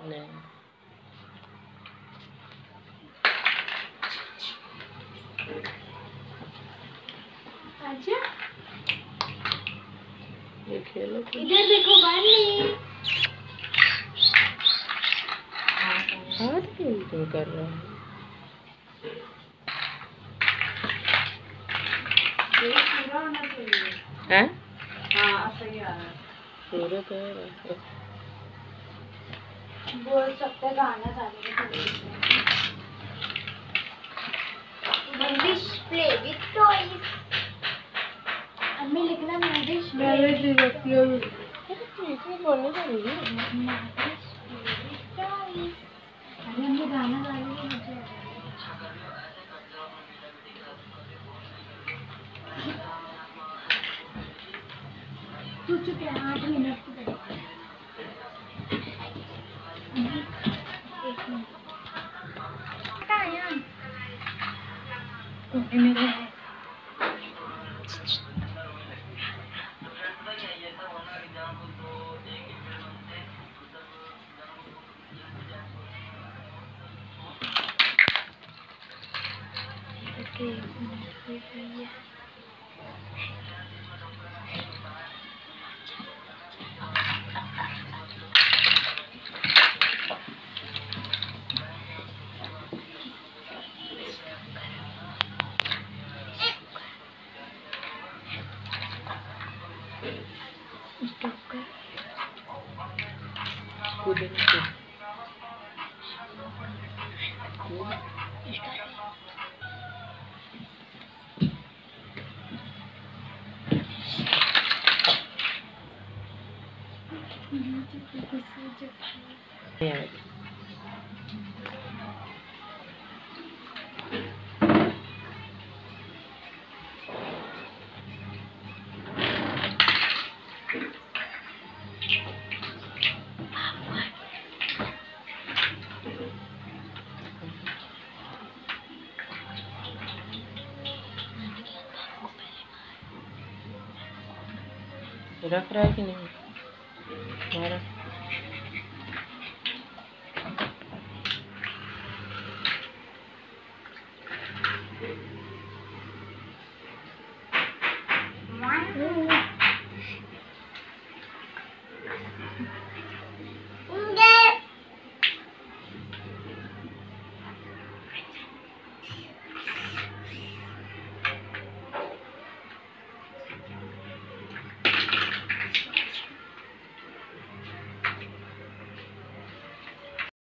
नहीं अच्छा ये खेलो इधर देखो बाली हाथ क्यों तुम कर रहा है पूरा होना चाहिए। हैं? हाँ सही आ रहा है। पूरा तो है बोल सकते गाना चालू मूविश प्ले विद टॉयज। अम्मी लिखना मूविश मैंने दी रखी है इसमें बोलने चाहिए अरे अम्मी गाना चालू है मुझे तू चुप है 8 मिनट की तरफ एक मिनट क्या है मेरे कूदे रख रहा है कि नहीं